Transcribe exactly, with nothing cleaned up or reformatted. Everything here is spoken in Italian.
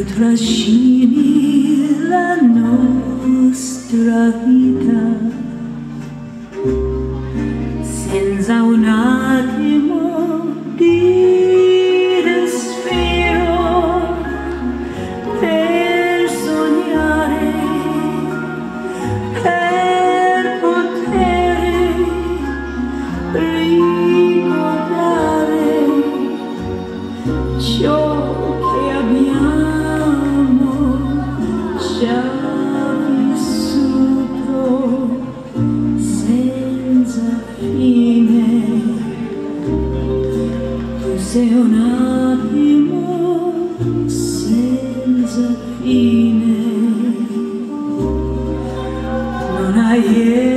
tu trascini la nostra vita senza un attimo di respiro per sognare, per poter ricordare ciò che abbiamo già vissuto senza fine. Tu sei un attimo senza fine, non hai